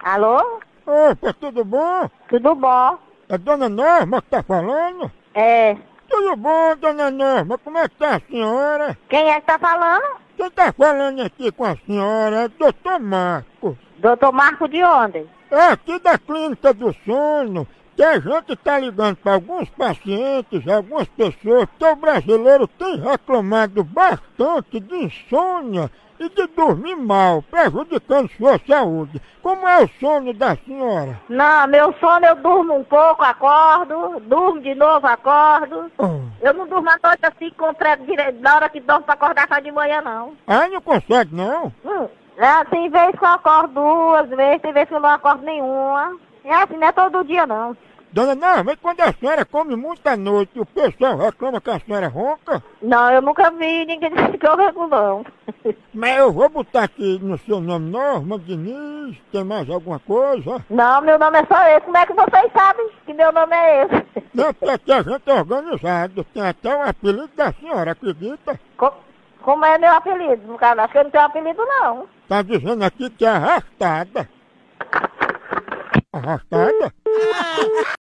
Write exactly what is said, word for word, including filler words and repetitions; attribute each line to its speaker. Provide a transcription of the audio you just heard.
Speaker 1: Alô?
Speaker 2: Opa, tudo bom?
Speaker 1: Tudo bom?
Speaker 2: É Dona Norma que tá falando?
Speaker 1: É.
Speaker 2: Tudo bom, Dona Norma? Como é que tá a senhora?
Speaker 1: Quem é que tá falando?
Speaker 2: Quem tá falando aqui com a senhora é doutor Marcos.
Speaker 1: Doutor Marco de onde?
Speaker 2: É aqui da Clínica do Sono, que a gente tá ligando para alguns pacientes, algumas pessoas, que o brasileiro tem reclamado bastante de insônia e de dormir mal, prejudicando sua saúde. Como é o sono da senhora?
Speaker 1: Não, meu sono eu durmo um pouco, acordo, durmo de novo, acordo.
Speaker 2: Oh.
Speaker 1: Eu não durmo a noite assim com prego direito, na hora que dormo pra acordar só de manhã, não.
Speaker 2: Ah, não consegue não?
Speaker 1: Hum. É, tem vezes que eu acordo duas vezes, tem vezes que eu não acordo nenhuma. É assim, não é todo dia, não.
Speaker 2: Dona Norma, e quando a senhora come muita noite, o pessoal reclama que a senhora ronca?
Speaker 1: Não, eu nunca vi ninguém dizer que eu rego, não.
Speaker 2: Mas eu vou botar aqui no seu nome Norma Diniz, tem mais alguma coisa?
Speaker 1: Não, meu nome é só esse. Como é que vocês sabem que meu nome é esse?
Speaker 2: Não, porque aqui a gente é organizado, tem até o apelido da senhora, acredita?
Speaker 1: Co- Como é meu apelido? No caso, acho que eu não tenho apelido, não.
Speaker 2: Tá dizendo aqui que é arrastada. Arrastada?